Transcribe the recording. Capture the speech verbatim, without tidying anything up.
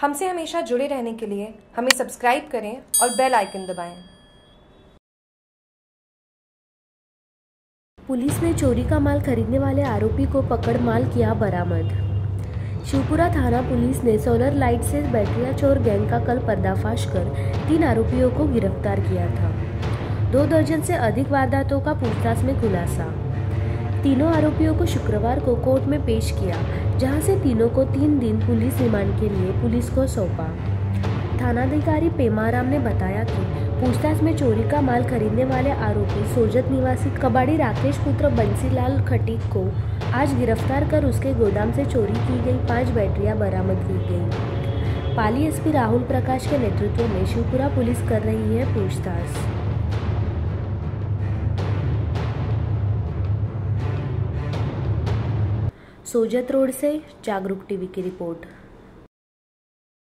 हमसे हमेशा जुड़े रहने के लिए हमें सब्सक्राइब करें और बेल आइकन दबाएं। पुलिस ने चोरी का माल खरीदने वाले आरोपी को पकड़ माल किया बरामद। शिवपुरा थाना पुलिस ने सोलर लाइट से बैटरिया चोर गैंग का कल पर्दाफाश कर तीन आरोपियों को गिरफ्तार किया था। दो दर्जन से अधिक वारदातों का पूछताछ में खुलासा। तीनों आरोपियों को शुक्रवार को कोर्ट में पेश किया, जहां से तीनों को तीन दिन पुलिस रिमांड के लिए पुलिस को सौंपा। थानाधिकारी पेमाराम ने बताया कि पूछताछ में चोरी का माल खरीदने वाले आरोपी सोजत निवासी कबाड़ी राकेश पुत्र बंसीलाल खटीक को आज गिरफ्तार कर उसके गोदाम से चोरी की गई पांच बैटरियां बरामद की गई। पाली एसपी राहुल प्रकाश के नेतृत्व में शिवपुरा पुलिस कर रही है पूछताछ। सोजत रोड से जागरूक टीवी की रिपोर्ट।